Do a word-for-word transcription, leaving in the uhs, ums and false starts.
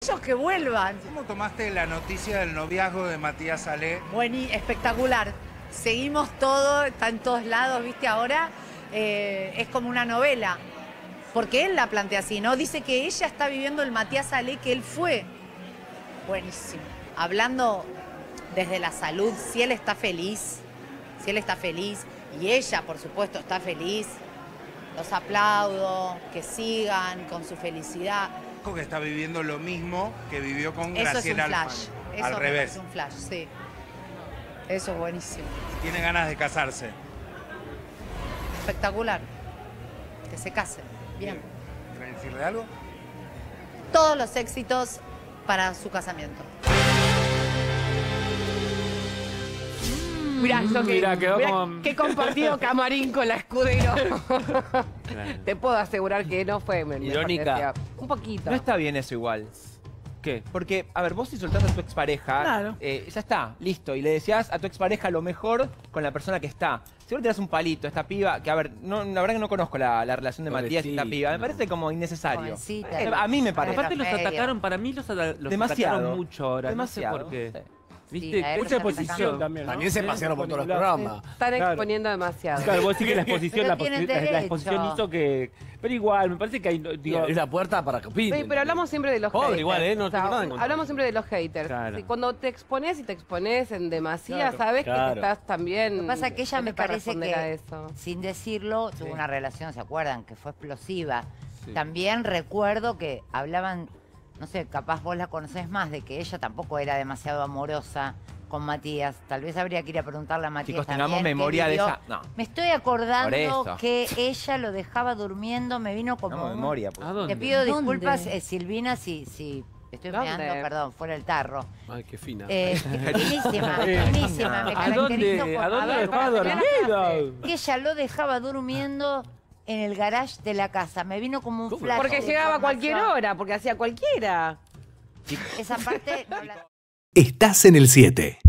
ellos que vuelvan. ¿Cómo tomaste la noticia del noviazgo de Matías Salé? Bueno, y espectacular. Seguimos todo, está en todos lados, ¿viste? Ahora eh, es como una novela. Porque él la plantea así, ¿no? Dice que ella está viviendo el Matías Salé que él fue. Buenísimo. Hablando desde la salud, si él está feliz, si él está feliz, y ella, por supuesto, está feliz, los aplaudo, que sigan con su felicidad. Que está viviendo lo mismo que vivió con Eso Graciela es un flash. Alfano. Eso Al revés. Es un flash, sí. Eso es buenísimo. Tiene ganas de casarse. Espectacular. Que se casen. Bien. ¿Quieren decirle algo? Todos los éxitos para su casamiento. Mirá, eso que, Mirá, quedó mirá como- que compartido camarín con la Escudero. Te puedo asegurar que no fue me- me Irónica. parecía. Un poquito. No está bien eso igual. ¿Qué? Porque, a ver, vos si soltás a tu expareja, Claro. eh, ya está, listo. Y le decías a tu expareja lo mejor con la persona que está. Si vos te das un palito a esta piba, que a ver, no, la verdad que no conozco la, la relación de Matías y esta Pobrecita, piba. Me no. parece como innecesario. Jovencita. Eh, a mí me parece. Aparte los Medio. atacaron, para mí los, ata- los Demasiado. atacaron mucho ahora. Demasiado. No sé por qué. Sí. ¿Viste? a él Mucha lo exposición atacaron. también. ¿no? También se Sí, pasearon por todos los disponibilidad. programas. Están Claro. exponiendo demasiado. Claro, vos decís que la exposición, la, Pero posi- tienen la- la exposición derecho. hizo que... Pero igual, me parece que hay... Digo, Es la puerta para que opinen. Sí, pero hablamos siempre de los Pobre haters. igual, ¿eh? No O sea, tengo nada en contra. hablamos siempre de los haters. Claro. Sí, cuando te expones y te expones en demasía, Claro, sabes que claro. te estás también... Lo que pasa es que ella me tenés que parece responder que, a eso. sin decirlo, tuvo Sí. una relación, ¿se acuerdan? Que fue explosiva. Sí. También recuerdo que hablaban, no sé, capaz vos la conocés más, de que ella tampoco era demasiado amorosa con Matías. Tal vez habría que ir a preguntarle a Matías Chicos, también, tengamos qué memoria de vivió. esa... No, Me estoy acordando Por eso. que ella lo dejaba durmiendo, me vino como... no un- memoria. Pues. ¿A dónde? Te pido ¿Dónde? disculpas, eh, Silvina, si, si estoy ¿Dónde? meando, perdón, fuera el tarro. Ay, qué fina. Eh, finísima, finísima. Me ¿A caracterizo dónde, por- ¿A dónde ver, lo dejaba para terminar la frase. dormido? Que ella lo dejaba durmiendo en el garage de la casa. Me vino como un ¿Cómo? flash. Porque de llegaba a información. cualquier hora, porque hacía cualquiera. Esa parte no la... Estás en el siete.